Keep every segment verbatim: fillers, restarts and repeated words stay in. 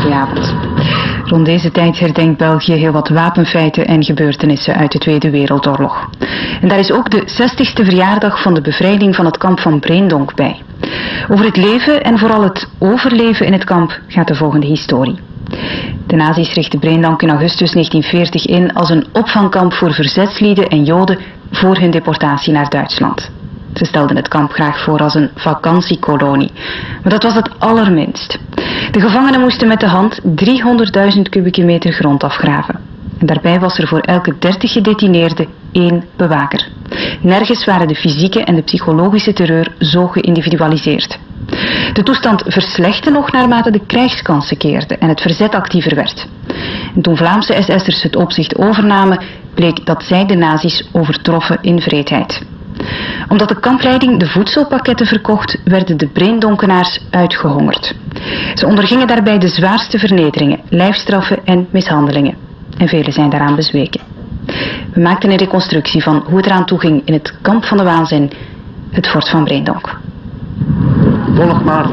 Goedenavond. Rond deze tijd herdenkt België heel wat wapenfeiten en gebeurtenissen uit de Tweede Wereldoorlog. En daar is ook de zestigste verjaardag van de bevrijding van het kamp van Breendonk bij. Over het leven en vooral het overleven in het kamp gaat de volgende historie. De nazi's richtten Breendonk in augustus negentien veertig in als een opvangkamp voor verzetslieden en Joden voor hun deportatie naar Duitsland. Ze stelden het kamp graag voor als een vakantiekolonie, maar dat was het allerminst. De gevangenen moesten met de hand driehonderdduizend kubieke meter grond afgraven. En daarbij was er voor elke dertig gedetineerden één bewaker. Nergens waren de fysieke en de psychologische terreur zo geïndividualiseerd. De toestand verslechterde nog naarmate de krijgskansen keerden en het verzet actiever werd. En toen Vlaamse S S'ers het opzicht overnamen, bleek dat zij de nazi's overtroffen in wreedheid. Omdat de kampleiding de voedselpakketten verkocht, werden de Breendonkenaars uitgehongerd. Ze ondergingen daarbij de zwaarste vernederingen, lijfstraffen en mishandelingen. En velen zijn daaraan bezweken. We maakten een reconstructie van hoe het eraan toe ging in het kamp van de waanzin, het fort van Breendonk. Volg maar.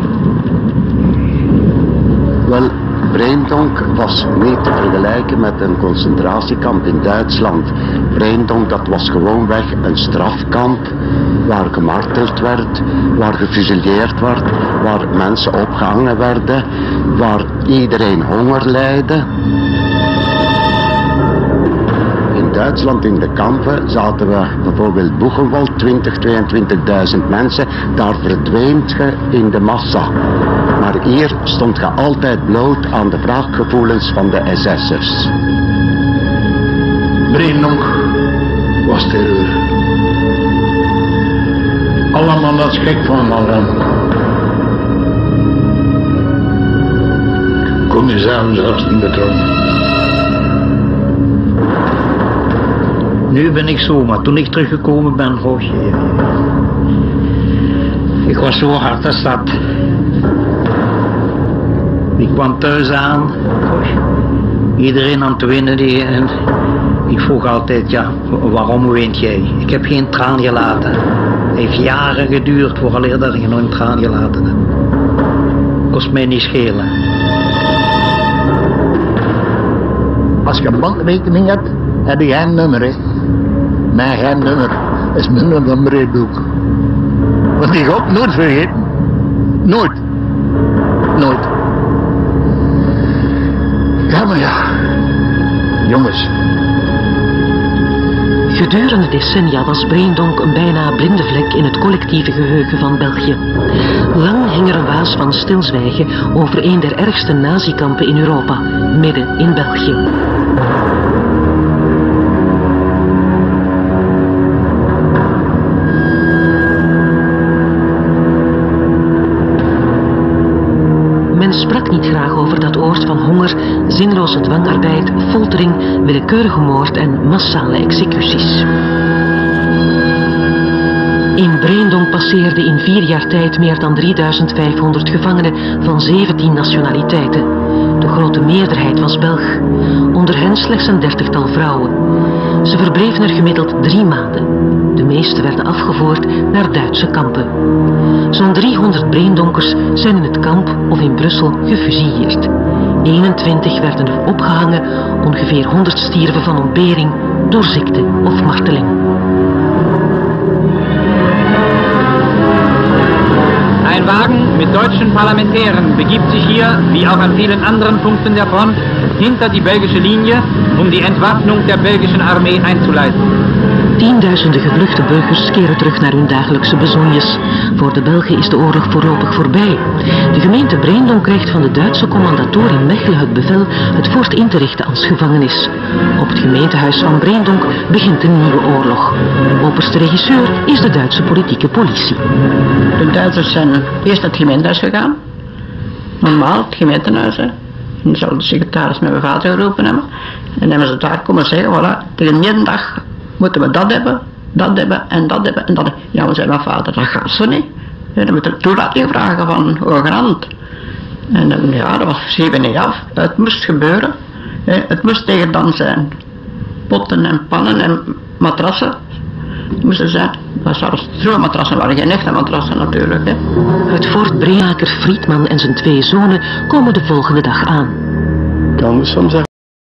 Wel, Breendonk was niet te vergelijken met een concentratiekamp in Duitsland. Breendonk, dat was gewoonweg een strafkamp waar gemarteld werd, waar gefusilleerd werd, waar mensen opgehangen werden, waar iedereen honger leidde. In Duitsland in de kampen zaten we bijvoorbeeld Buchenwald, twintig, tweeëntwintigduizend mensen, daar verdween je in de massa. Maar hier stond je altijd bloot aan de wraakgevoelens van de S S'ers. Breendonk was terreur. Allemaal dat schrik van allen. Kom je zelf zelfs niet betrokken. Nu ben ik zo, maar toen ik teruggekomen ben, oh jee. Ik was zo hard als dat. Ik kwam thuis aan, oh, iedereen aan het winnen die, en ik vroeg altijd, ja, waarom weent jij? Ik heb geen traan gelaten. Het heeft jaren geduurd vooraleer dat ik nog een traan gelaten heb. Kost mij niet schelen. Als je een bankrekening hebt, heb je geen nummer, hè. Mijn geen nummer is minder dan Breendonk. Want die ga ik nooit vergeten. Nooit. Nooit. Ja, maar ja. Jongens. Gedurende decennia was Breendonk een bijna blinde vlek in het collectieve geheugen van België. Lang hing er een waas van stilzwijgen over een der ergste nazikampen in Europa, midden in België. Men sprak niet graag over dat oord van honger, zinloze dwangarbeid, foltering, willekeurige moord en massale executies. In Breendonk passeerden in vier jaar tijd meer dan drieduizend vijfhonderd gevangenen van zeventien nationaliteiten. De grote meerderheid was Belg, onder hen slechts een dertigtal vrouwen. Ze verbleven er gemiddeld drie maanden. De meeste werden afgevoerd naar Duitse kampen. Zo'n driehonderd Breendonkers zijn in het kamp of in Brussel gefusilleerd. eenentwintig werden er opgehangen, ongeveer honderd stierven van ontbering, door ziekte of marteling. Ein Wagen mit deutschen Parlamentariern begibt sich hier, wie auch an vielen anderen Punkten der Front, hinter die belgische Linie, um die Entwaffnung der belgischen Armee einzuleiten. Tienduizenden gevluchte burgers keren terug naar hun dagelijkse bezonjes. Voor de Belgen is de oorlog voorlopig voorbij. De gemeente Breendonk krijgt van de Duitse commandatoor in Mechelen het bevel het fort in te richten als gevangenis. Op het gemeentehuis van Breendonk begint een nieuwe oorlog. Opperste regisseur is de Duitse politieke politie. De Duitsers zijn eerst naar het gemeentehuis gegaan. Normaal, het gemeentehuis. Hè. Dan zou de secretaris met mijn vader geroepen hebben. En dan hebben ze daar komen zeggen, voilà, tegen middag moeten we dat hebben, dat hebben en dat hebben en dat hebben. Ja, we zei mijn vader, dat gaat zo niet. Ja, dan moet er toelating vragen van hogerhand. En dan, ja, dat was zeven niet af. Het moest gebeuren. Het moest tegen dan zijn. Potten en pannen en matrassen. moesten ze. Dat was zo'n matrassen, waren geen echte matrassen natuurlijk. Hè. Het fort Breenaker Friedman en zijn twee zonen komen de volgende dag aan. Quand nous sommes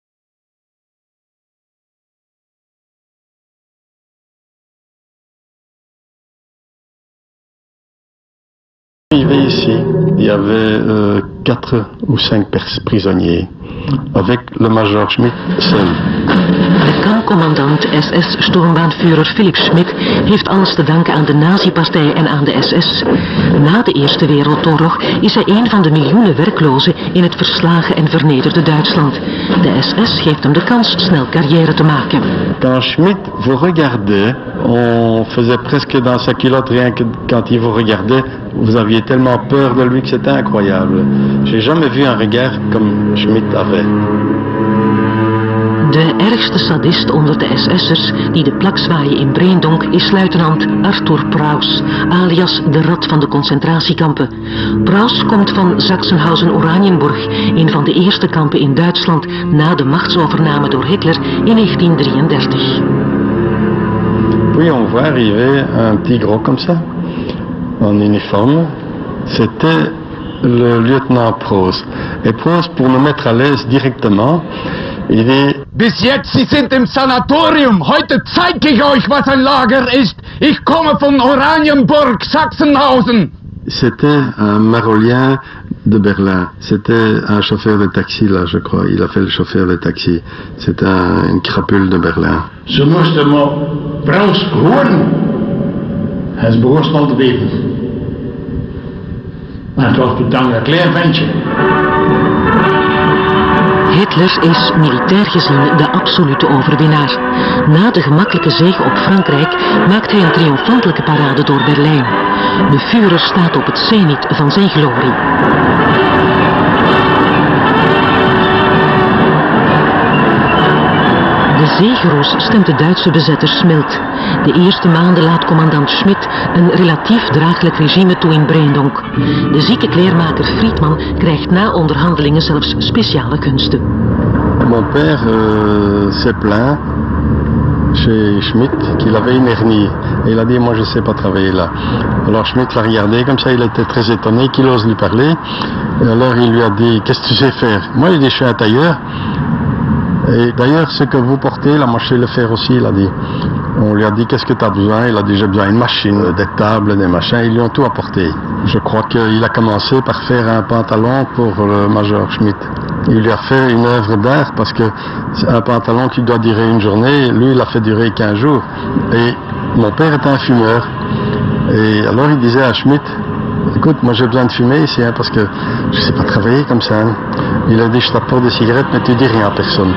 arrivés ici, il y avait euh, quatre ou cinq prisonniers, avec le major Schmidt seul. De kampcommandant S S-stormbaanvuurder Philipp Schmidt heeft alles te danken aan de nazi-partij en aan de S S. Na de Eerste Wereldoorlog is hij een van de miljoenen werklozen in het verslagen en vernederde Duitsland. De S S geeft hem de kans snel carrière te maken. Quand Schmidt vous regardait, on faisait presque dans sa culotte rien que quand il vous regardait, vous aviez tellement peur de lui que c'était incroyable. J'ai jamais vu un regard comme Schmidt avait. De ergste sadist onder de S S'ers die de plak zwaaien in Breendonk is luitenant Arthur Praus, alias de rat van de concentratiekampen. Praus komt van Sachsenhausen-Oranienburg, een van de eerste kampen in Duitsland na de machtsovername door Hitler in negentien drieëndertig. Puis on voit arriver un petit gros comme ça, en uniforme. C'était le lieutenant Prost. Et Prost, pour nous mettre à l'aise directement, il dit: Bis jetzt, Sie sind im Sanatorium. Heute zeige ich euch, was ein Lager ist. Ich komme von Oranienburg, Sachsenhausen. C'était un marolien de Berlin. C'était un chauffeur de taxi, là, je crois. Il a fait le chauffeur de taxi. C'était un, une crapule de Berlin. Ze moesten maar Praus horen. Hij is begon snel te beven. Maar het was totaal een klein ventje. Hitler is militair gezien de absolute overwinnaar. Na de gemakkelijke zege op Frankrijk maakt hij een triomfantelijke parade door Berlijn. De Führer staat op het zeniet van zijn glorie. De zegeroos stemt de Duitse bezetters mild. De eerste maanden laat commandant Schmidt een relatief draaglijk regime toe in Breendonk. De zieke kleermaker Friedman krijgt na onderhandelingen zelfs speciale gunsten. Mon père euh, s'est plaint chez Schmidt qu'il avait une hernie. Et il a dit: moi je sais pas travailler là. Alors Schmidt l'a regardé comme ça, il était très étonné qu'il ose lui parler. Et alors il lui a dit: qu'est-ce que tu sais faire? Moi il dit: je suis un tailleur. Et d'ailleurs, ce que vous portez, là, moi je sais le faire aussi, il a dit. On lui a dit: qu'est-ce que tu as besoin? Il a dit: j'ai besoin d'une machine, des tables, des machins. Ils lui ont tout apporté. Je crois qu'il a commencé par faire un pantalon pour le major Schmidt. Il lui a fait une œuvre d'art parce que c'est un pantalon qui doit durer une journée. Lui, il a fait durer quinze jours. Et mon père était un fumeur. Et alors il disait à Schmidt: écoute, moi j'ai besoin de fumer ici, hein, parce que je ne sais pas travailler comme ça. Hein. Il a dit: je t'apporte des cigarettes, mais tu dis rien à personne.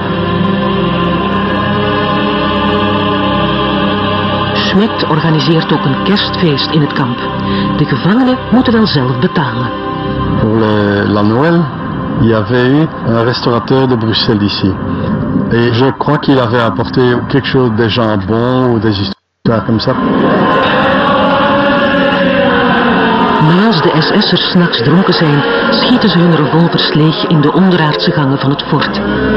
Schmidt organiseert ook een kerstfeest in het kamp. De gevangenen moeten wel zelf betalen. Pour le, la Noël, il y avait eu un restaurateur de Bruxelles ici. Et je crois qu'il avait apporté quelque chose, des jambons ou des histoires comme ça. Maar als de S S'ers 's nachts dronken zijn, schieten ze hun revolvers leeg in de onderaardse gangen van het fort.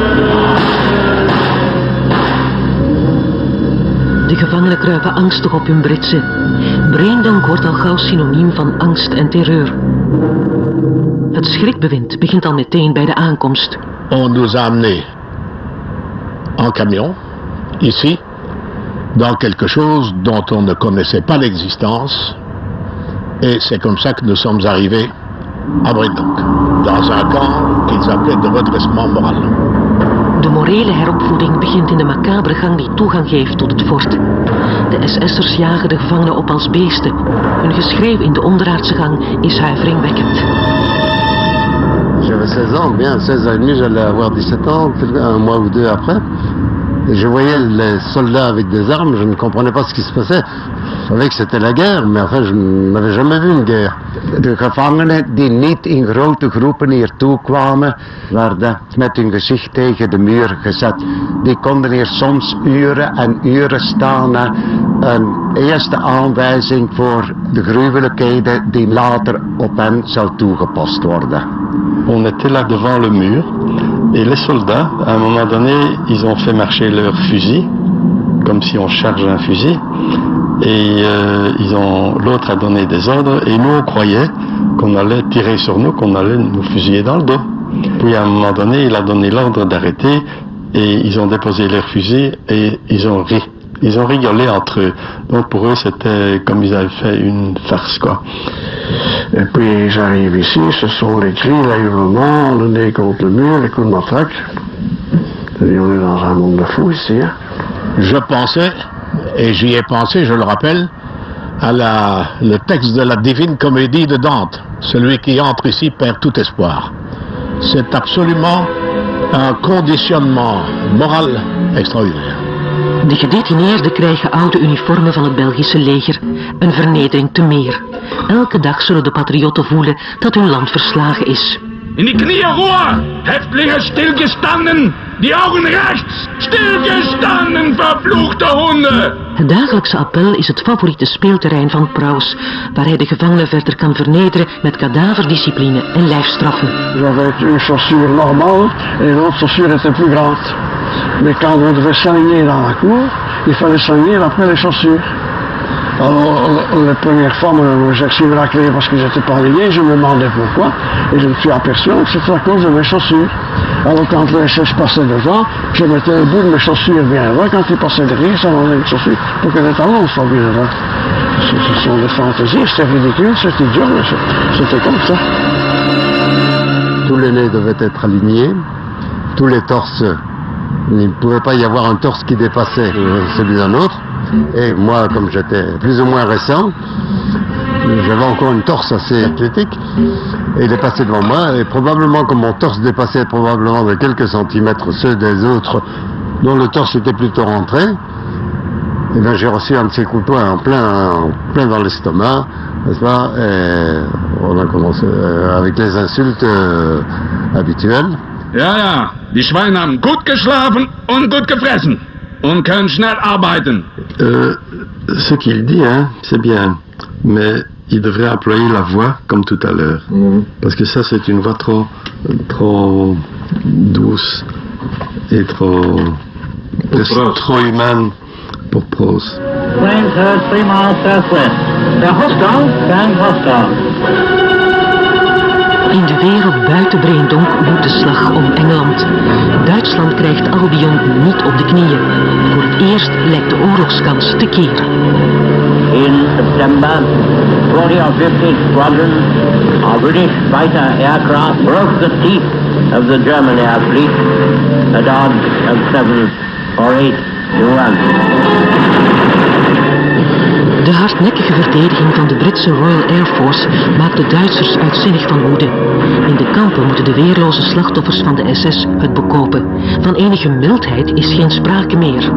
De gevangenen kruipen angstig op hun britsen. Breendonk wordt al gauw synoniem van angst en terreur. Het schrikbewind begint al meteen bij de aankomst. On nous a amenés en camion, ici, dans quelque chose dont on ne connaissait pas l'existence. Et c'est comme ça que nous sommes arrivés à Breendonk, dans un camp qu'ils appelaient de redressement moral. De morele heropvoeding begint in de macabere gang die toegang geeft tot het fort. De S S'ers jagen de gevangenen op als beesten. Hun geschreeuw in de onderaardse gang is huiveringwekkend. J'avais seize ans, bien seize ans et demi, j'allais avoir dix-sept ans, un mois ou deux après. Et je voyais les soldats avec des armes, je ne comprenais pas ce qui se passait. Je savais que c'était la guerre, mais enfin je n'avais jamais vu une guerre. De gevangenen die niet in grote groepen hier toe kwamen, werden met hun gezicht tegen de muur gezet. Die konden hier soms uren en uren staan na een eerste aanwijzing voor de gruwelijkheden die later op hen zou toegepast worden. On était là devant le mur et les soldats, à un moment donné, ils ont fait marcher leurs fusils, comme si on charge un fusil. et euh, ils ont, l'autre a donné des ordres et nous on croyait qu'on allait tirer sur nous, qu'on allait nous fusiller dans le dos. Puis à un moment donné, il a donné l'ordre d'arrêter et ils ont déposé leurs fusils et ils ont ri. Ils ont rigolé entre eux. Donc pour eux, c'était comme ils avaient fait une farce, quoi. Et puis j'arrive ici, ce sont les cris, les hurlements, le nez contre le mur, les coups de matraque. Et on est dans un monde de fous ici, hein. Je pensais, et j'y ai pensé, je le rappelle, à la, le texte de la Divine Comédie de Dante. Celui qui entre ici perd tout espoir. C'est absolument un conditionnement moral extraordinaire. De gedetineerden krijgen oude uniformen van het Belgische leger, een vernedering te meer. Elke dag zullen de patriotten voelen dat hun land verslagen is. In die knieën Ruhe! Häftlinge stillgestanden! Die Augen rechts! Stillgestanden, verfluchte Hunde! Het dagelijkse appel is het favoriete speelterrein van Prous, waar hij de gevangenen verder kan vernederen met kadaverdiscipline en lijfstraffen. J'avais une chaussure normale et l'autre chaussure était plus grande. Mais quand on devait s'aligner dans la cour, il fallait s'aligner après les chaussures. Alors, la première fois, j'ai reçu la clé parce que j'étais pas aligné, je me demandais pourquoi, et je me suis aperçu que c'était à cause de mes chaussures. Alors, quand le S S passait devant, je mettais le bout de mes chaussures bien loin, quand il passait derrière, ça m'enlevait les chaussures pour que les talons soient bien loin. Ce, ce sont des fantaisies, c'était ridicule, c'était idiot, mais c'était comme ça. Tous les nez devaient être alignés, tous les torses. Il ne pouvait pas y avoir un torse qui dépassait celui d'un autre. Et moi, comme j'étais plus ou moins récent, j'avais encore une torse assez athlétique. Et il est passé devant moi, et probablement que mon torse dépassait probablement de quelques centimètres ceux des autres dont le torse était plutôt rentré. Et bien j'ai reçu un de ces coups de poing en plein, en plein dans l'estomac, n'est-ce pas? Et on a commencé euh, avec les insultes euh, habituelles. Ja, ja, die Schweine haben gut geschlafen und gut gefressen und können schnell arbeiten. Euh, ce qu'il dit, hein, c'est bien, mais il devrait employer la voix comme tout à l'heure. Mmh. Parce que ça, c'est une voix trop, trop douce et trop, trop, trop humaine pour Prous. Planes heard three miles southwest. They're hostile, stand hostile. In de wereld buiten Breendonk woedt de slag om Engeland. Duitsland krijgt Albion niet op de knieën. Voor het eerst lijkt de oorlogskans te keren. In September, forty or fifty squadrons of British fighter aircraft broke the teeth of the German air fleet at odds of seven or eight to one. De hardnekkige verdediging van de Britse Royal Air Force maakt de Duitsers uitzinnig van woede. In de kampen moeten de weerloze slachtoffers van de S S het bekopen. Van enige mildheid is geen sprake meer.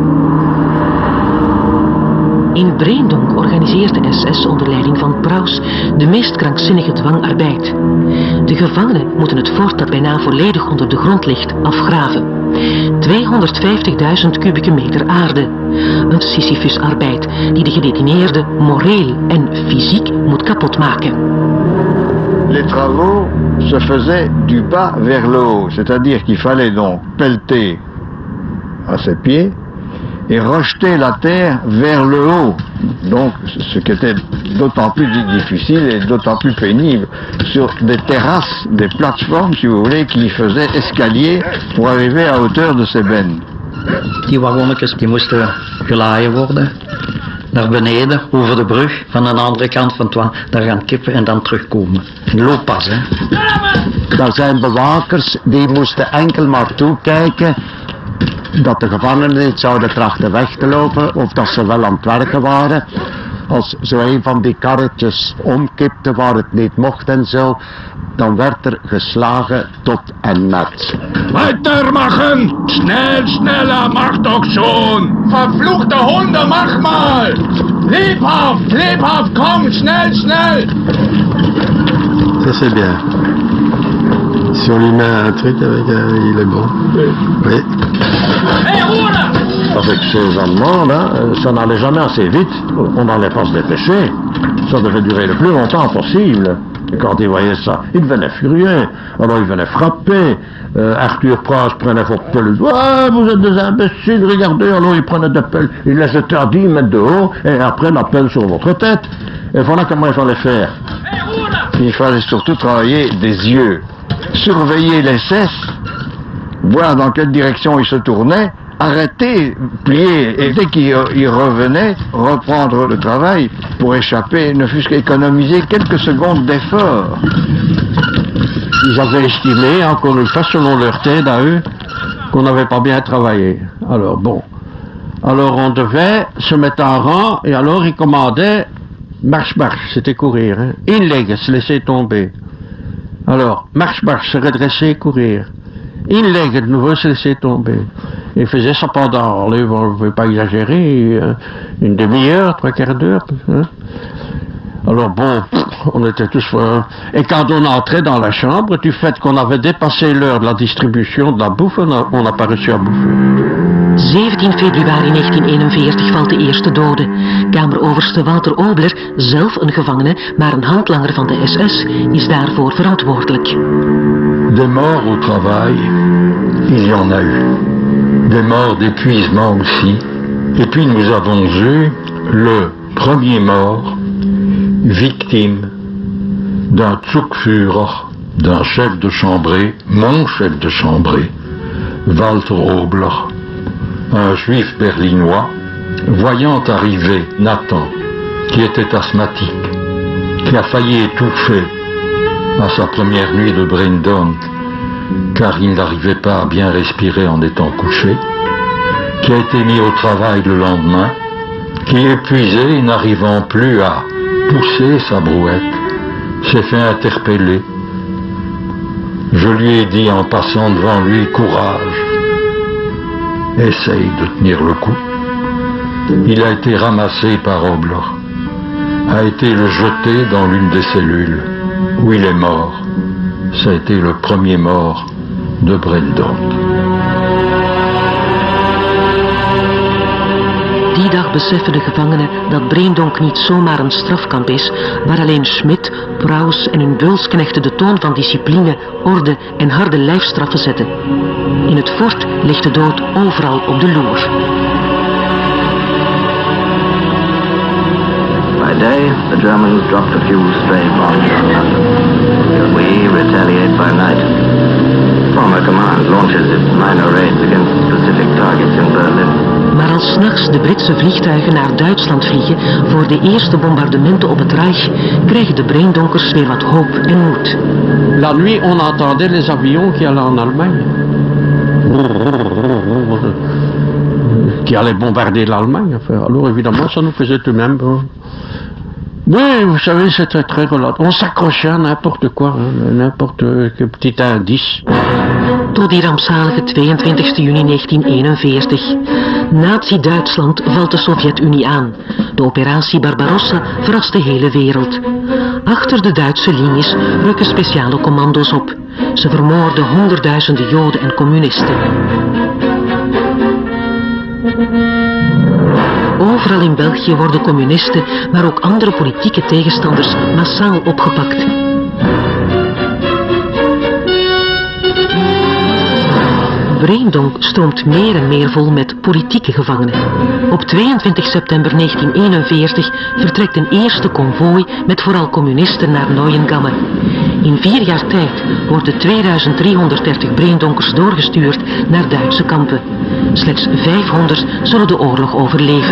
In Breendonk organiseert de S S onder leiding van Prous de meest krankzinnige dwangarbeid. De gevangenen moeten het fort dat bijna volledig onder de grond ligt afgraven. tweehonderdvijftigduizend kubieke meter aarde. Een Sisyphus-arbeid die de gedetineerden moreel en fysiek moet kapotmaken. Les travaux se faisaient du bas vers le haut, c'est-à-dire qu'il fallait donc pelleter à ses pieds et rejeter la terre vers le haut. Donc, ce qui était d'autant plus difficile et d'autant plus pénible sur des terrasses, des plateformes, si vous voulez, qui faisaient escalier pour arriver à hauteur de ces bennes. Die wagonnetjes die moesten gelaaien worden naar beneden, over de brug, van de andere kant van het water, daar gaan kippen en dan terugkomen. Een looppas, hè. Daar zijn bewakers die moesten enkel maar toekijken dat de gevangenen niet zouden trachten weg te lopen of dat ze wel aan het werken waren. Als zo een van die karretjes omkipte waar het niet mocht en zo, dan werd er geslagen tot en met. Weitermachen! Schnell, schneller, mach doch schon! Verfluchte Hunde, mach mal! Lebhaft, lebhaft, komm, schnell, schnell! Ça c'est bien. Si on lui met un truc avec, euh, il est bon. Oui. Hey, Ruhe! Avec ces Allemands, là, ça n'allait jamais assez vite. On n'allait pas se dépêcher. Ça devait durer le plus longtemps possible. Et quand il voyait ça, il devenait furieux. Alors il venait frapper. Euh, Arthur Pras prenait fort peu le doigt. Ah, vous êtes des imbéciles, regardez. Alors il prenait des pelles, il les jetait à dix mètres de haut, et après la pelle sur votre tête. Et voilà comment il fallait faire. Il fallait surtout travailler des yeux, surveiller les cesses, voir dans quelle direction ils se tournaient, arrêter, plier, et dès qu'ils revenaient, reprendre le travail pour échapper, ne fût-ce qu'économiser quelques secondes d'effort. Ils avaient estimé, encore une fois, selon leur tête à eux, qu'on n'avait pas bien travaillé. Alors bon, alors on devait se mettre en rang, et alors ils commandaient marche, marche, c'était courir. Hein. Inleg, se laisser tomber. Alors, marche, marche, se redresser, courir. Inleg, de nouveau, se laisser tomber. Il faisait ça pendant, là, on ne veut pas exagérer, une demi-heure, trois quarts d'heure. Hein. Alors bon, on était tous... Euh, et quand on entrait dans la chambre, du fait qu'on avait dépassé l'heure de la distribution de la bouffe, on n'a pas reçu à bouffer. zeventien februari negentien eenenveertig valt de eerste dode. Kameroverste Walter Obler, zelf een gevangene, maar een handlanger van de S S, is daarvoor verantwoordelijk. Des morts au travail, il y en a eu. Des morts d'épuisement aussi. Et puis nous avons eu le premier mort, victime d'un Zugführer, d'un chef de chambrée, mon chef de chambrée, Walter Obler, un juif berlinois, voyant arriver Nathan, qui était asthmatique, qui a failli étouffer à sa première nuit de Braindonk, car il n'arrivait pas à bien respirer en étant couché, qui a été mis au travail le lendemain, qui, épuisé, n'arrivant plus à pousser sa brouette, s'est fait interpeller. Je lui ai dit en passant devant lui, courage, essaye de tenir le coup. Il a été ramassé par Obler, a été le jeté dans l'une des cellules, où il est mort. Ça a été le premier mort de Braindonk. Die dag beseffen de gevangenen dat Braindonk niet zomaar een strafkamp is, waar alleen Schmidt, Pras en hun beulsknechten de toon van discipline, orde en harde lijfstraffen zetten. In het fort ligt de dood overal op de loer. By day, the Germans dropped a few stray bombs on London. We retaliate by night. Former command launches its minor raids against specific targets in Berlin. Maar als 's nachts de Britse vliegtuigen naar Duitsland vliegen voor de eerste bombardementen op het Reich, krijgen de Braindonkers weer wat hoop en moed. La nuit, on entendait les avions qui allaient en Allemagne. Qui allaient bombarder l'Allemagne. Enfin, alors évidemment, ça nous faisait tout de même. Oui, vous savez, c'était très relatif. On s'accrochait à n'importe quoi, hein, n'importe quel petit indice. Tot die rampzalige tweeëntwintigste juni negentien eenenveertig. Nazi-Duitsland valt de Sovjet-Unie aan. De operatie Barbarossa verrast de hele wereld. Achter de Duitse linies rukken speciale commando's op. Ze vermoorden honderdduizenden Joden en communisten. Overal in België worden communisten, maar ook andere politieke tegenstanders massaal opgepakt. Braindonk stroomt meer en meer vol met politieke gevangenen. Op tweeëntwintig september negentien eenenveertig vertrekt een eerste konvooi met vooral communisten naar Neuengamme. In vier jaar tijd worden tweeduizend driehonderddertig Braindonkers doorgestuurd naar Duitse kampen. Slechts vijfhonderd zullen de oorlog overleven.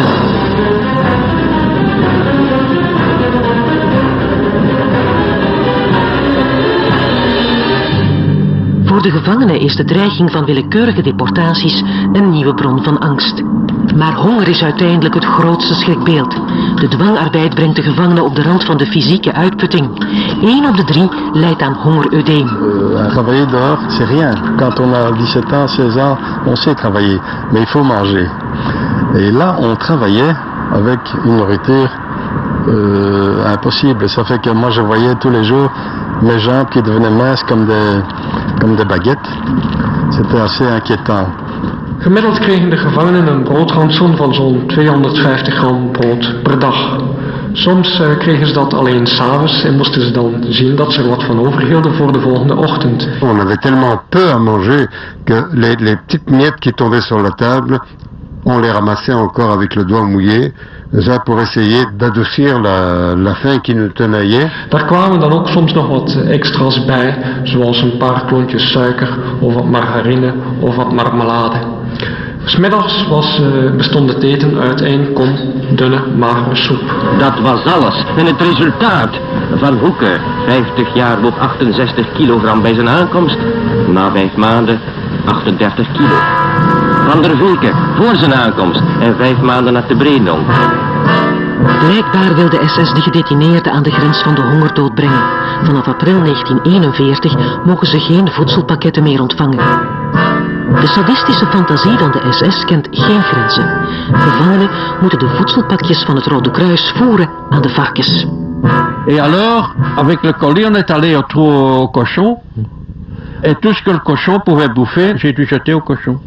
Voor de gevangenen is de dreiging van willekeurige deportaties een nieuwe bron van angst. Maar honger is uiteindelijk het grootste schrikbeeld. De dwangarbeid brengt de gevangenen op de rand van de fysieke uitputting. Eén op de drie lijdt aan hongerudeem. Euh, travailler dehors, c'est rien. Quand on a dix-sept ans, seize ans, on sait travailler. Mais il faut manger. Et là, on travaillait avec une nourriture euh, impossible. Ça fait que moi, je voyais tous les jours mes jambes qui devenaient minces comme des, comme des baguettes. C'était assez inquiétant. Gemiddeld kregen de gevangenen een broodrantsoen van zo'n tweehonderdvijftig gram brood per dag. Soms uh, kregen ze dat alleen s'avonds en moesten ze dan zien dat ze er wat van overhielden voor de volgende ochtend. On avait tellement peu à manger que les, les petites miettes qui tombaient sur la table, on les ramassait encore avec le doigt mouillé, ça pour essayer d'adoucir la, la faim qui nous tenaillait. Daar kwamen dan ook soms nog wat extra's bij, zoals een paar klontjes suiker, of wat margarine, of wat marmelade. 'S Middags was, uh, bestond het eten uit één kom dunne, magere soep. Dat was alles. En het resultaat van Hoeke, vijftig jaar woog achtenzestig kilogram bij zijn aankomst. Na vijf maanden achtendertig kilo. Van der Veken voor zijn aankomst en vijf maanden naar de Breendonk. Blijkbaar wil de S S de gedetineerden aan de grens van de hongerdood brengen. Vanaf april negentien eenenveertig mogen ze geen voedselpakketten meer ontvangen. De sadistische fantasie van de S S kent geen grenzen. Gevangenen moeten de voedselpakjes van het Rode Kruis voeren aan de varkens. Et alors, avec le colis, on est allé au trou au cochon. Et tout ce que le cochon pouvait bouffer, j'ai dû jeter au cochon.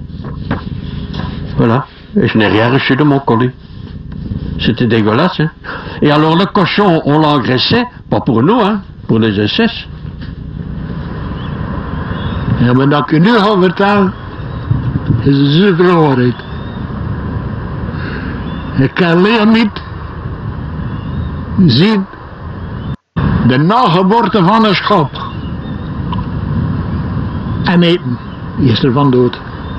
Voilà. Et je n'ai rien reçu de mon colis. C'était dégueulasse, hein. Et alors le cochon, on l'engraissait, pas pour nous, hein, pour les S S. Ja, maar dat ik u nu ga vertellen, is super belangrijk. Ik kan alleen niet zien de nageboorte van een schap. En eten, is er van dood.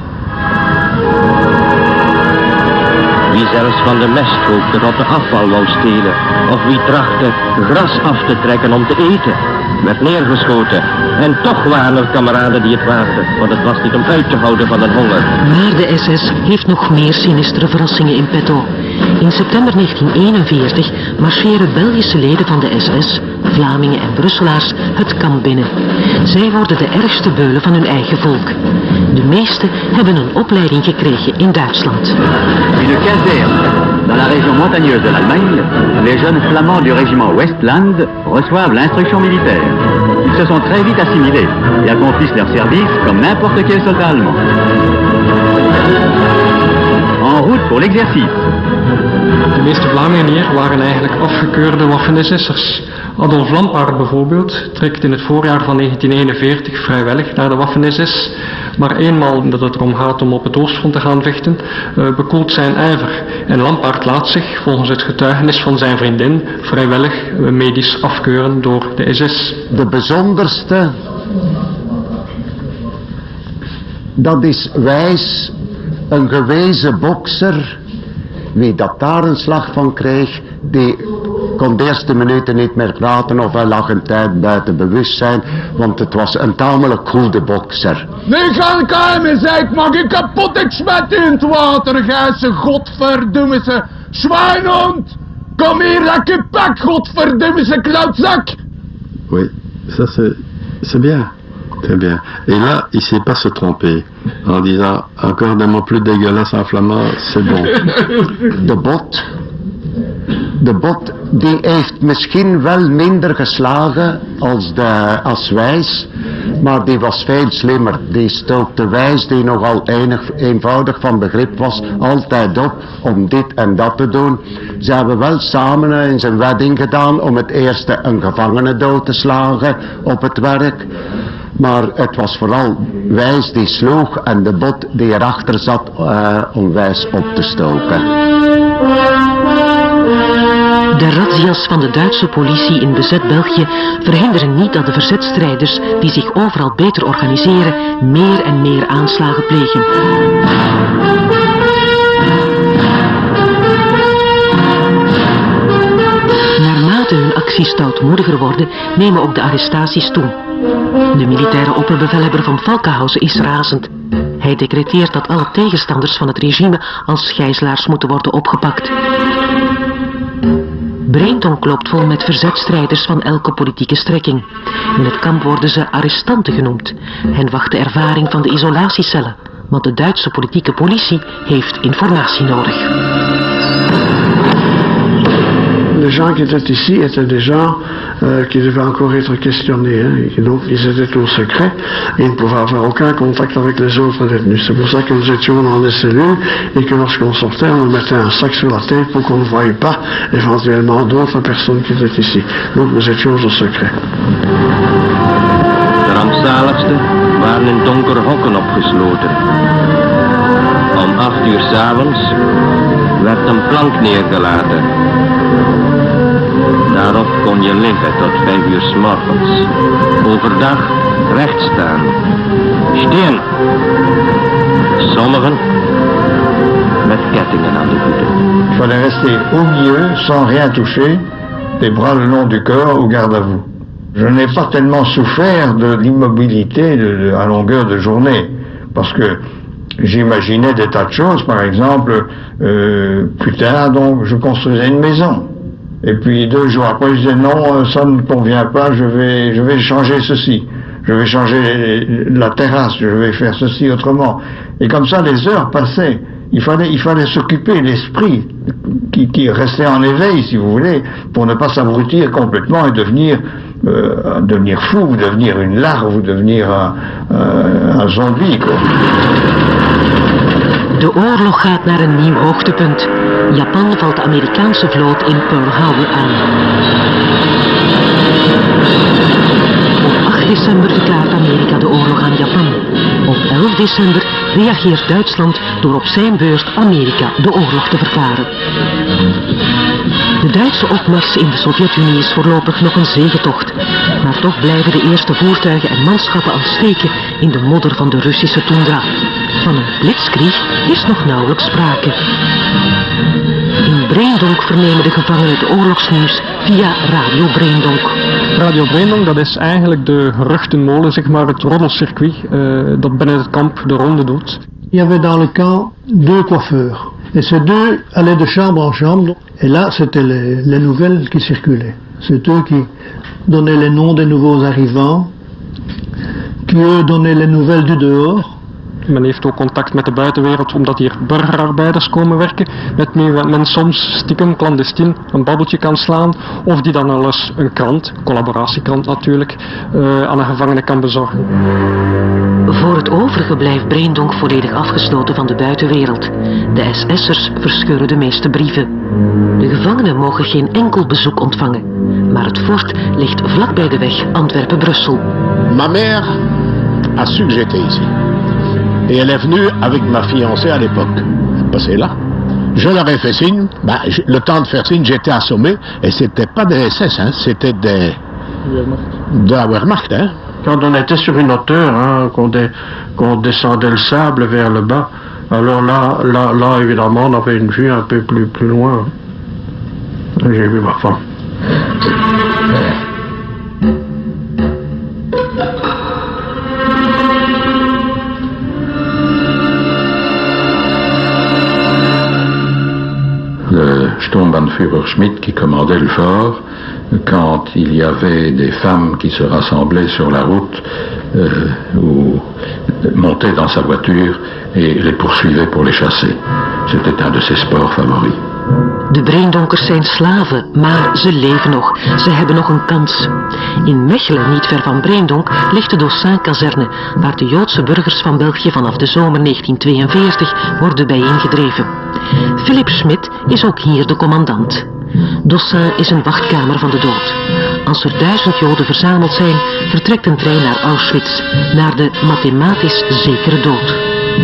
Wie zelfs van de mesthoop dat op de afval wou stelen, of wie trachtte gras af te trekken om te eten, werd neergeschoten. En toch waren er kameraden die het waagden, want het was niet om uit te houden van de honger. Maar de S S heeft nog meer sinistere verrassingen in petto. In september negentien eenenveertig marcheren Belgische leden van de S S, Vlamingen en Brusselaars, het kamp binnen. Zij worden de ergste beulen van hun eigen volk. De meesten hebben een opleiding gekregen in Duitsland. Une caserne dans la région montagneuse de l'Allemagne, les jeunes flamands du régiment Westland reçoivent l'instruction militaire. Ils se sont très vite assimilés et accomplissent leur service comme n'importe quel soldat allemand. En route pour l'exercice. De meeste Vlamingen hier waren eigenlijk afgekeurde Waffen-S S'ers. Adolf Lampaert bijvoorbeeld trekt in het voorjaar van negentien eenenveertig vrijwillig naar de Waffen-S S, maar eenmaal dat het erom gaat om op het Oostfront te gaan vechten, uh, bekoelt zijn ijver. En Lampaert laat zich, volgens het getuigenis van zijn vriendin, vrijwillig uh, medisch afkeuren door de S S. De bijzonderste, dat is Wijs, een gewezen bokser. Wie dat daar een slag van kreeg, die kon de eerste minuten niet meer praten of hij lag een tijd buiten bewustzijn, want het was een tamelijk goede bokser. Nee, gaan komen, zei ik, mag ik kapot, ik smet in het water, gijze, godverdomme ze, zwijnhond! Kom hier, lekker pak, godverdomme ze, klautzak! Oui, ça c'est, c'est bien, très bien. Et là, il ne sait pas se tromper, en disant, encore des mots plus dégueulasses en flamand, c'est bon. De bot. De bot die heeft misschien wel minder geslagen als, de, als Wijs, maar die was veel slimmer. Die stookte Wijs, die nogal enig, eenvoudig van begrip was, altijd op om dit en dat te doen. Ze hebben wel samen in zijn wedding gedaan om het eerste een gevangene dood te slagen op het werk. Maar het was vooral Wijs die sloeg en de bot die erachter zat uh, om Wijs op te stoken. De razzia's van de Duitse politie in bezet België verhinderen niet dat de verzetstrijders, die zich overal beter organiseren, meer en meer aanslagen plegen. Naarmate hun acties stoutmoediger worden, nemen ook de arrestaties toe. De militaire opperbevelhebber van Valkenhausen is razend. Hij decreteert dat alle tegenstanders van het regime als gijzelaars moeten worden opgepakt. Breendonk loopt vol met verzetstrijders van elke politieke strekking. In het kamp worden ze arrestanten genoemd. Hen wacht de ervaring van de isolatiecellen, want de Duitse politieke politie heeft informatie nodig. les gens qui étaient ici étaient des gens euh, qui devaient encore être questionnés. Hein, et donc ils étaient au secret et ils ne pouvaient avoir aucun contact avec les autres détenus. C'est pour ça que nous étions dans des cellules et que lorsqu'on sortait, on mettait un sac sur la tête pour qu'on ne voie pas éventuellement d'autres personnes qui étaient ici. Donc nous étions au secret. De rampzaligsten waren in donkere hokken opgesloten. Om acht uur 's avonds werd een plank neergelaten. Daarop kon je liggen tot vijf uur 's morgens. Overdag recht staan. Steen. Sommigen met kettingen aan de voeten. Il fallait rester au milieu, sans rien toucher, les bras le long du corps au garde à vous. Je n'ai pas tellement souffert de l'immobilité de, de, à longueur de journée, parce que j'imaginais des tas de choses. Par exemple, euh, plus tard, donc, je construisais une maison. Et puis deux jours après, je disais non, ça ne convient pas, je vais, je vais changer ceci. Je vais changer la terrasse, je vais faire ceci autrement. Et comme ça, les heures passaient. Il fallait, il fallait s'occuper, l'esprit qui, qui restait en éveil, si vous voulez, pour ne pas s'abrutir complètement et devenir, euh, devenir fou, ou devenir une larve, ou devenir un, euh, un zombie, quoi. De oorlog gaat naar een nieuw hoogtepunt. Japan valt de Amerikaanse vloot in Pearl Harbor aan. Op acht december verklaart Amerika de oorlog aan Japan. Op elf december reageert Duitsland door op zijn beurt Amerika de oorlog te verklaren. De Duitse opmars in de Sovjet-Unie is voorlopig nog een zegetocht. Maar toch blijven de eerste voertuigen en manschappen al steken in de modder van de Russische toendra. Van een blitzkrieg is nog nauwelijks sprake. In Breendonk vernemen de gevangenen de oorlogsnieuws via Radio Breendonk. Radio Breendonk, dat is eigenlijk de geruchtenmolen, zeg maar het roddelcircuit uh, dat binnen het kamp de ronde doet. Il y avait dans le camp deux coiffeurs. Et ces deux allaient de chambre en chambre. Et là, c'était les, les nouvelles qui circulaient. C'est eux qui donnaient les noms des nouveaux arrivants, qui eux donnaient les nouvelles du dehors. Men heeft ook contact met de buitenwereld omdat hier burgerarbeiders komen werken, met wie men soms stiekem clandestien een babbeltje kan slaan, of die dan al eens een krant, collaboratiekrant natuurlijk, uh, aan een gevangene kan bezorgen. Voor het overige blijft Breendonk volledig afgesloten van de buitenwereld. De S S'ers verscheuren de meeste brieven. De gevangenen mogen geen enkel bezoek ontvangen, maar het fort ligt vlak bij de weg Antwerpen-Brussel. Ma mère a su que j'étais ici. Et elle est venue avec ma fiancée à l'époque. Elle passait là. Je leur ai fait signe. Bah, je, le temps de faire signe, j'étais assommé. Et c'était pas des S S, hein, c'était des... de la Wehrmacht. Hein. Quand on était sur une hauteur, hein, qu'on, dé, qu'on descendait le sable vers le bas, alors là, là, là, évidemment, on avait une vue un peu plus, plus loin. J'ai vu ma femme. Le Sturmbannführer Schmidt qui commandait le fort, quand il y avait des femmes qui se rassemblaient sur la route euh, ou montaient dans sa voiture et les poursuivaient pour les chasser. C'était un de ses sports favoris. De Breendonkers zijn slaven, maar ze leven nog. Ze hebben nog een kans. In Mechelen, niet ver van Breendonk, ligt de Dossin-kazerne, waar de Joodse burgers van België vanaf de zomer negentien tweeënveertig worden bijeengedreven. Philip Schmidt is ook hier de commandant. Dossin is een wachtkamer van de dood. Als er duizend Joden verzameld zijn, vertrekt een trein naar Auschwitz, naar de mathematisch zekere dood.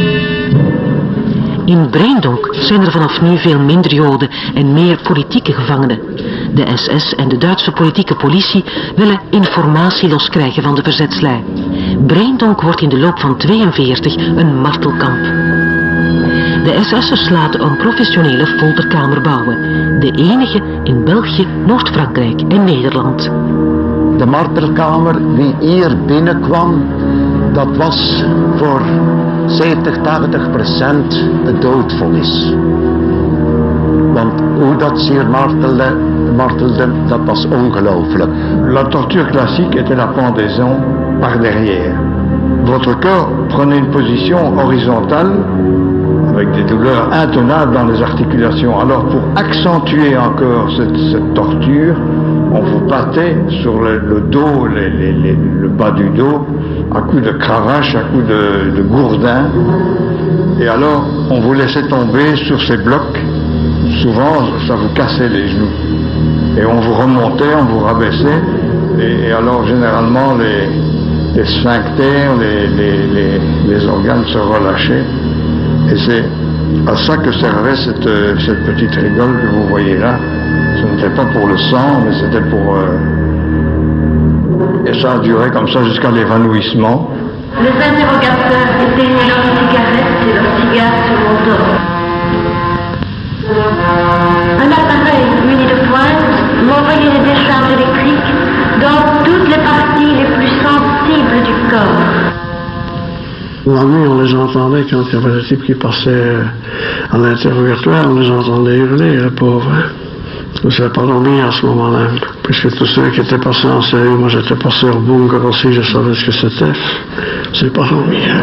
In Breendonk zijn er vanaf nu veel minder Joden en meer politieke gevangenen. De S S en de Duitse politieke politie willen informatie loskrijgen van de verzetslui. Breendonk wordt in de loop van tweeënveertig een martelkamp. De S S'ers laten een professionele folterkamer bouwen. De enige in België, Noord-Frankrijk en Nederland. De martelkamer, wie hier binnenkwam, dat was voor zeventig, tachtig procent het doodvonnis. Want hoe dat ze hier martelden, martelden, dat was ongelooflijk. La torture classique était la pendaison par derrière. Votre corps prenait une position horizontale, avec des douleurs intenables dans les articulations. Alors pour accentuer encore cette, cette torture, on vous battait sur le, le dos, les, les, les, le bas du dos, à coups de cravache, à coups de, de gourdin. Et alors on vous laissait tomber sur ces blocs. Souvent ça vous cassait les genoux. Et on vous remontait, on vous rabaissait. Et, et alors généralement les, les sphincters, les, les, les, les organes se relâchaient. Et c'est à ça que servait cette, cette petite rigole que vous voyez là. Ce n'était pas pour le sang, mais c'était pour... Euh... Et ça a duré comme ça jusqu'à l'évanouissement. Les interrogateurs éteignaient leurs cigarettes et leurs cigares sur mon dos. Un appareil muni de pointe m'envoyait des décharges électriques dans toutes les parties les plus sensibles du corps. La nuit, on les entendait quand il y avait des types qui passaient à l'interrogatoire, on les entendait hurler, les pauvres. Je ne savais pas dormir à ce moment-là, puisque tous ceux qui étaient passés en série, moi j'étais passé au bunker aussi, je savais ce que c'était. Je ne sais pas dormir.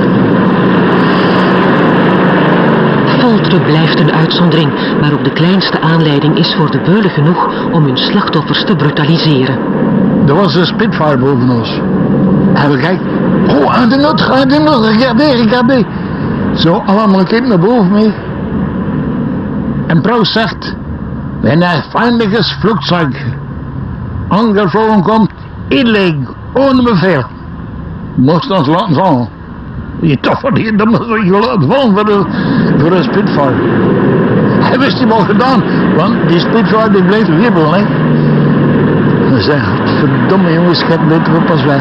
Folteren blijft een uitzondering, maar ook de kleinste aanleiding is voor de beulen genoeg om hun slachtoffers te brutaliseren. Er was een Spitfire boven ons. En we kijken, oh, aan de nood, aan de nood, regardez, regardez. Zo, allemaal kind naar boven mee. En Proust zegt, wenn een feindliches Flugzeug angevlogen komt, inlegen, ohne bevel. Moest ons laten vallen. Je toch van hier, dan moest je laten vallen voor de, voor de Spitfire. Hij wist hem al gedaan, want die Spitfire die bleef wiebelen, hè. We zeggen, verdomme jongens, ik heb beter pas weg.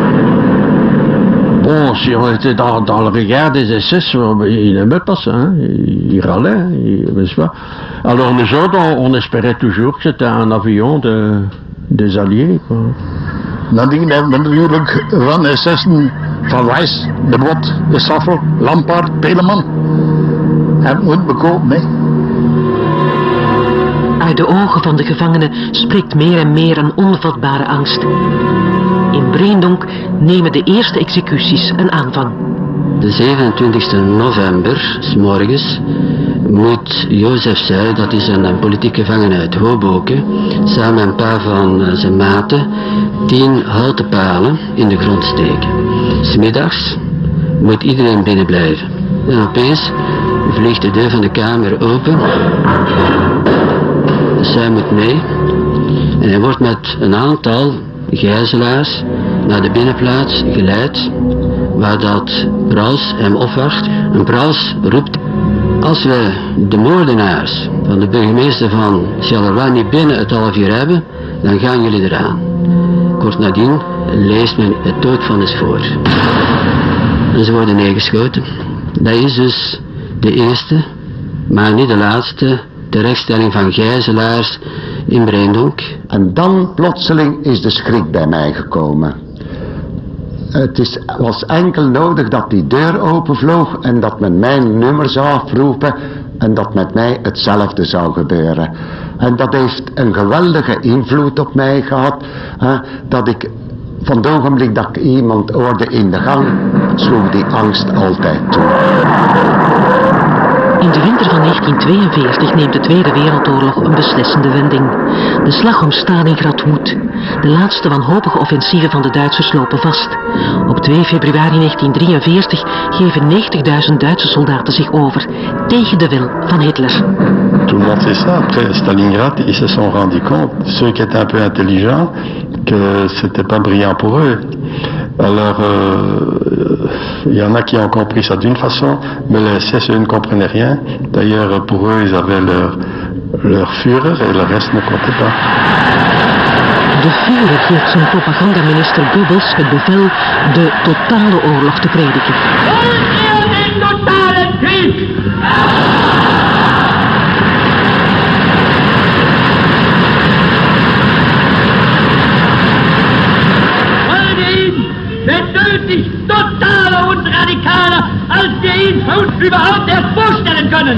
Bon, si on était dans, dans le regard des S S, ils n'aimaient pas ça, hein. Ils râlaient, n'est-ce pas? Alors nous autres, on, on espérait toujours que c'était un avion de, des Alliés, quoi. Nadien hebben we natuurlijk van S S'en van Wijs, de Bot, de Saffel, Lampaard, Peleman. Hebben we het bekopen, hè? Uit de ogen van de gevangenen spreekt meer en meer een onvatbare angst. In Breendonk nemen de eerste executies een aanvang. De zevenentwintigste november, 's morgens, moet Jozef Suy, dat is een, een politiek gevangene uit Hoboken, samen met een paar van zijn maten, tien houten palen in de grond steken. 'S middags moet iedereen binnen blijven. En opeens vliegt de deur van de kamer open. Suy moet mee. En hij wordt met een aantal gijzelaars naar de binnenplaats geleid, waar dat Braus hem opwacht. En Braus roept, als we de moordenaars van de burgemeester van Charleroi niet binnen het half uur hebben, dan gaan jullie eraan. Kort nadien leest men het doodvonnis voor. En ze worden neergeschoten. Dat is dus de eerste, maar niet de laatste terechtstelling van gijzelaars in Breendonk. En dan plotseling is de schrik bij mij gekomen. Het is, was enkel nodig dat die deur openvloog en dat men mijn nummer zou afroepen en dat met mij hetzelfde zou gebeuren. En dat heeft een geweldige invloed op mij gehad, hè, dat ik van het ogenblik dat ik iemand hoorde in de gang, sloeg die angst altijd toe. In de winter van negentien tweeënveertig neemt de Tweede Wereldoorlog een beslissende wending. De slag om Stalingrad woedt. De laatste wanhopige offensieven van de Duitsers lopen vast. Op twee februari negentien drieënveertig geven negentigduizend Duitse soldaten zich over, tegen de wil van Hitler. Tout le monde sait ça. Après Stalingrad, ils se sont rendus compte, ceux qui étaient un peu intelligents, que c'était pas brillant pour eux. Alors, il euh, y en a qui ont compris ça d'une façon, mais les S S, eux, ne comprenaient rien. D'ailleurs, pour eux, ils avaient leur, leur Führer et le reste ne comptait pas. De Führer geeft zijn propagandaminister Goebbels het bevel de totale oorlog te prediken. Een totale krieg! Nötig, totale und radikaler, als wir ihn uns überhaupt erst vorstellen können.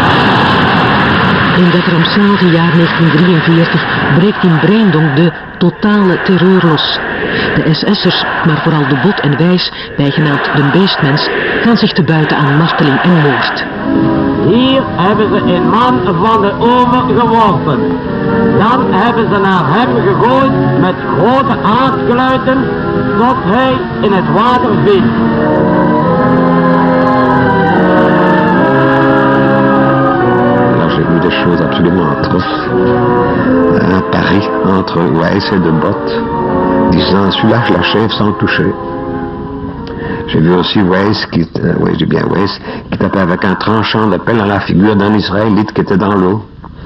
In dat rampzalige jaar negentien drieënveertig breekt in Breendonk de totale terreur los. De S S'ers, maar vooral de Bot en Wijs, bijgenaamd de Beestmens, gaan zich te buiten aan marteling en moord. Hier hebben ze een man van de oven geworpen. Dan hebben ze naar hem gegooid met grote aardgeluiden tot hij in het water viel. Alors j'ai vu des choses absolument atroces. À Paris, entre Weiss et de Botte, disant celui-là je l'achève sans le toucher. J'ai vu aussi Weiss, qui, euh, oui j'ai bien Weiss, qui tapait avec un tranchant de pelle à la figure d'un Israélite qui était dans l'eau,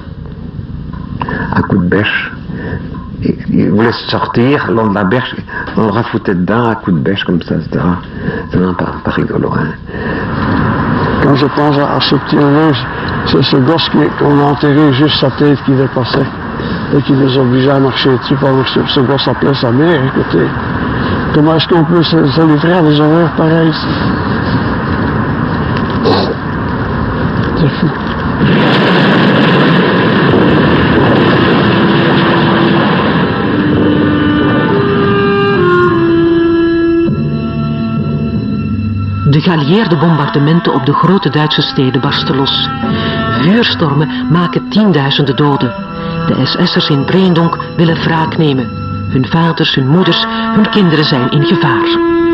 à coup de bêche. Et, il voulait sortir le long de la bêche, on le rafoutait dedans à coup de bêche comme ça, et cetera. C'est vraiment pas, pas rigolo. Hein. Quand je pense à, à ce petit Reus, c'est ce gosse qu'on a enterré juste sa tête qui dépassait et qui nous obligeait à marcher dessus pendant que ce, ce gosse appelait sa mère. Écoutez, comment est-ce qu'on peut se, se livrer à des horreurs pareilles? C'est fou. De geallieerde bombardementen op de grote Duitse steden barsten los. Vuurstormen maken tienduizenden doden. De S S'ers in Breendonk willen wraak nemen. Hun vaders, hun moeders, hun kinderen zijn in gevaar.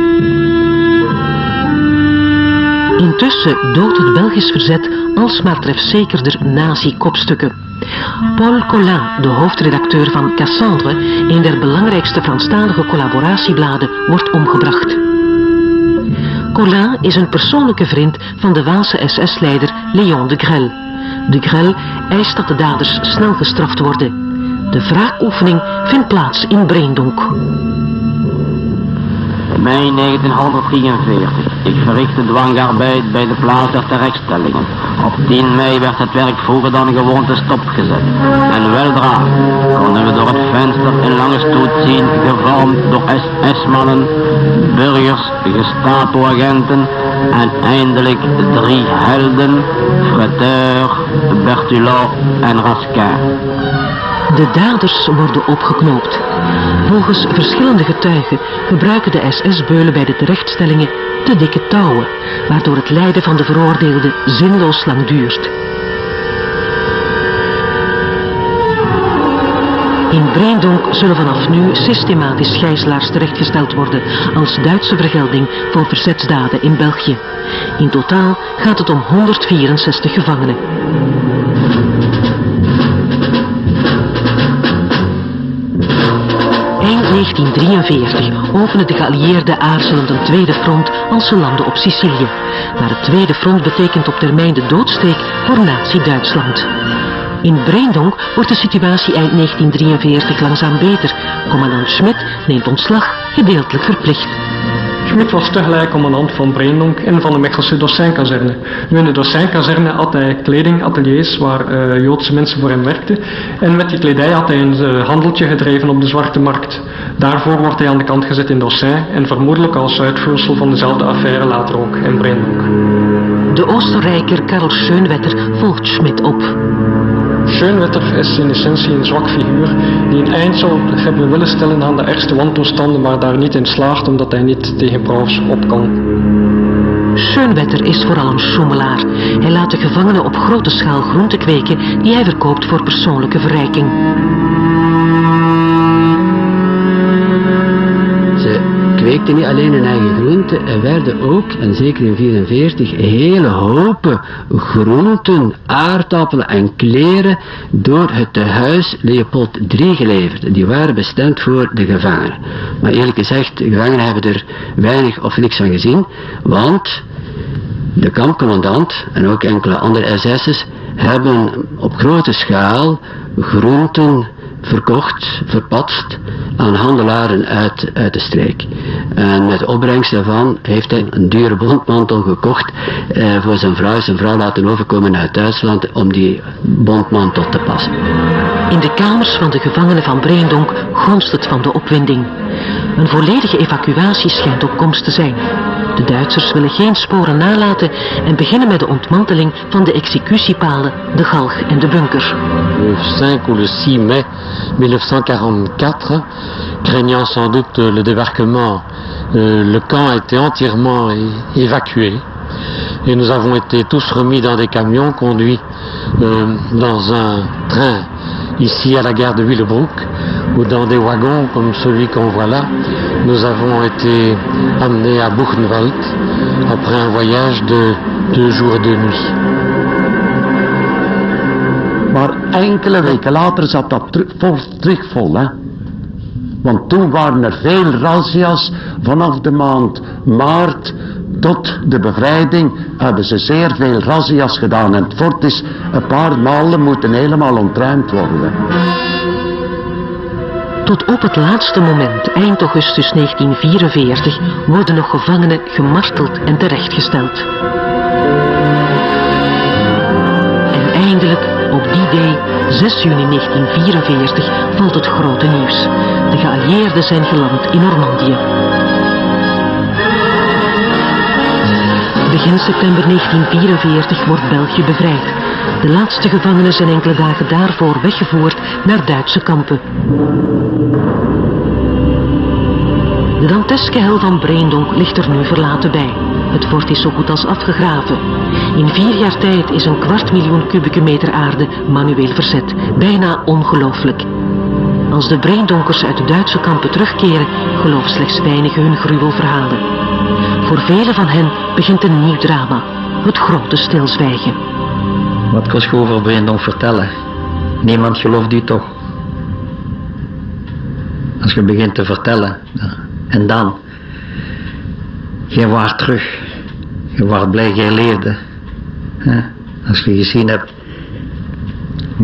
Intussen doodt het Belgisch verzet alsmaar trefzekerder nazi-kopstukken. Paul Collin, de hoofdredacteur van Cassandre, een der belangrijkste Franstalige collaboratiebladen, wordt omgebracht. Collin is een persoonlijke vriend van de Waalse S S-leider Léon de Grelle. De Grelle eist dat de daders snel gestraft worden. De wraakoefening vindt plaats in Breendonk. mei negentienhonderddrieënveertig. Ik verrichtte dwangarbeid bij de plaats der terechtstellingen. Op tien mei werd het werk vroeger dan gewoonte stopgezet. En weldra konden we door het venster een lange stoet zien, gevormd door S S-mannen, burgers, Gestapo-agenten en eindelijk drie helden, Freteur, Berthelot en Raskin. De daders worden opgeknoopt. Volgens verschillende getuigen gebruiken de S S-beulen bij de terechtstellingen te dikke touwen, waardoor het lijden van de veroordeelden zinloos lang duurt. In Breendonk zullen vanaf nu systematisch gijzelaars terechtgesteld worden als Duitse vergelding voor verzetsdaden in België. In totaal gaat het om honderdvierenzestig gevangenen. Eind negentiendrieënveertig openen de geallieerden aarzelend een tweede front als ze landen op Sicilië. Maar het tweede front betekent op termijn de doodsteek voor Nazi-Duitsland. In Breendonk wordt de situatie eind negentiendrieënveertig langzaam beter. Commandant Schmidt neemt ontslag, gedeeltelijk verplicht. Schmidt was tegelijk commandant van Breendonk en van de Mechelse Dossijnkazerne. Nu in de Dossijnkazerne had hij kledingateliers waar uh, Joodse mensen voor hem werkten. En met die kledij had hij een uh, handeltje gedreven op de zwarte markt. Daarvoor wordt hij aan de kant gezet in Dossijn en vermoedelijk als uitvloeisel van dezelfde affaire later ook in Breendonk. De Oostenrijker Karl Schönwetter volgt Schmidt op. Schönwetter is in essentie een zwak figuur die een eind zou hebben willen stellen aan de ergste wantoestanden, maar daar niet in slaagt omdat hij niet tegen Braus op kan. Schönwetter is vooral een schommelaar. Hij laat de gevangenen op grote schaal groenten kweken die hij verkoopt voor persoonlijke verrijking. Ze kweekten niet alleen hun eigen groenten, er werden ook, en zeker in negentien vierenveertig, hele hopen groenten, aardappelen en kleren door het tehuis Leopold drie geleverd. Die waren bestemd voor de gevangenen. Maar eerlijk gezegd, de gevangenen hebben er weinig of niks van gezien, want de kampcommandant en ook enkele andere S S'ers hebben op grote schaal groenten verkocht, verpatst aan handelaren uit, uit de streek. En met de opbrengst daarvan heeft hij een dure bondmantel gekocht eh, voor zijn vrouw. Zijn vrouw laten overkomen uit Duitsland om die bondmantel te passen. In de kamers van de gevangenen van Breendonk gonst het van de opwinding. Een volledige evacuatie schijnt op komst te zijn. De Duitsers willen geen sporen nalaten en beginnen met de ontmanteling van de executiepalen, de galg en de bunker. Le cinq ou le six mai mille neuf cent quarante-quatre, craignant sans doute le débarquement, euh, le camp a été entièrement é évacué. et nous avons été tous remis dans des camions conduits euh, dans un train ici à la gare de Willebroek ou dans des wagons comme celui qu'on voit là. Nous avons été amenés à Buchenwald après un voyage de deux jours et deux nuits. Maar enkele weken later zat dat ter- vol, terug vol, hè. Want toen waren er veel razzia's. Vanaf de maand maart tot de bevrijding hebben ze zeer veel razzia's gedaan. En het fort is een paar malen moeten helemaal ontruimd worden. Tot op het laatste moment, eind augustus negentien vierenveertig, worden nog gevangenen gemarteld en terechtgesteld. En eindelijk, op die day, zes juni negentien vierenveertig, valt het grote nieuws. De geallieerden zijn geland in Normandië. Begin september negentien vierenveertig wordt België bevrijd. De laatste gevangenen zijn enkele dagen daarvoor weggevoerd naar Duitse kampen. De Danteske hel van Breendonk ligt er nu verlaten bij. Het fort is zo goed als afgegraven. In vier jaar tijd is een kwart miljoen kubieke meter aarde manueel verzet. Bijna ongelooflijk. Als de Breendonkers uit de Duitse kampen terugkeren, geloven slechts weinigen hun gruwelverhalen. Voor velen van hen begint een nieuw drama. Het grote stilzwijgen. Wat kan je over Breendonk vertellen? Niemand gelooft u toch? Als je begint te vertellen. En dan. Je waart terug. Je waart blij je leefde. Als je gezien hebt. Hm.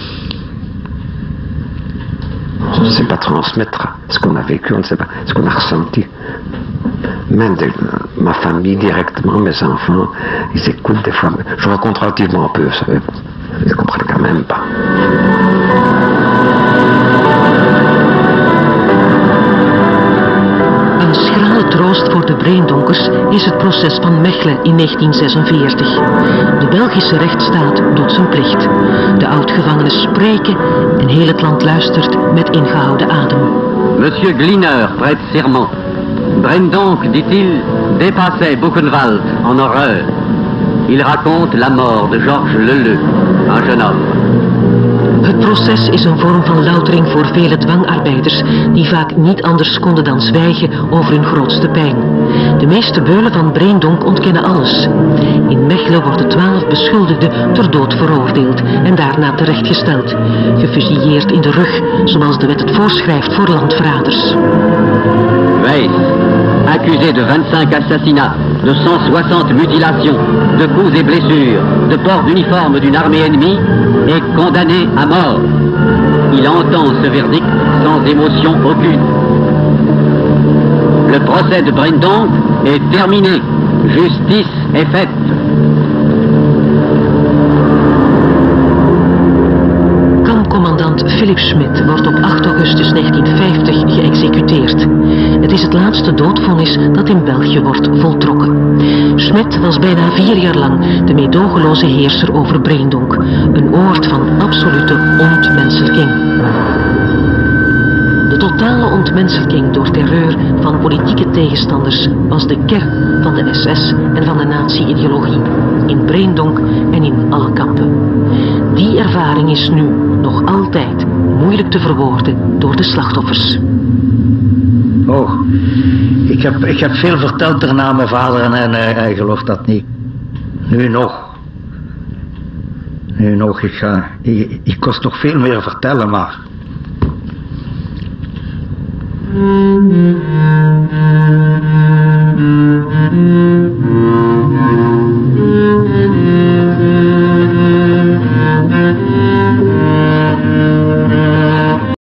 Je ne sais pas transmettre ce qu'on a vécu, on ne sait pas ce qu'on a ressenti. Même de, ma famille directement, mes enfants, ils écoutent des fois. Je raconte relativement peu, ça, ils ne comprennent quand même pas. Een schrale troost voor de Breendonkers is het proces van Mechelen in negentien zesenveertig. De Belgische rechtsstaat doet zijn plicht. De oud-gevangenen spreken en heel het land luistert met ingehouden adem. Monsieur Gliner prête serment. Breendonk, dit-il, dépassait Buchenwald en horreur. Il raconte la mort de Georges Leleu, un jeune homme. Het proces is een vorm van loutering voor vele dwangarbeiders die vaak niet anders konden dan zwijgen over hun grootste pijn. De meeste beulen van Breendonk ontkennen alles. In Mechelen worden twaalf beschuldigden ter dood veroordeeld en daarna terechtgesteld. Gefusilleerd in de rug, zoals de wet het voorschrijft voor landverraders. Weiss, accusé de vingt-cinq assassinats, de cent soixante mutilations, de coups et blessures, de port d'uniforme d'une armée ennemie, est condamné à mort. Il entend ce verdict sans émotion aucune. Le procès de Breendonk est terminé. Justice est faite. Kampcommandant Philip Schmidt wordt op acht augustus negentien vijftig geëxecuteerd. Het is het laatste doodvonnis dat in België wordt voltrokken. Schmidt was bijna vier jaar lang de meedogenloze heerser over Breendonk. Een oord van absolute ontmenselijking. De totale ontmenselijking door terreur van politieke tegenstanders was de kern van de S S en van de nazi-ideologie. In Breendonk en in alle kampen. Die ervaring is nu nog altijd moeilijk te verwoorden door de slachtoffers. Oh, ik heb, ik heb veel verteld daarna aan mijn vader en hij, hij gelooft dat niet. Nu nog. Nu nog, ik, ga, ik, ik kost nog veel meer vertellen, maar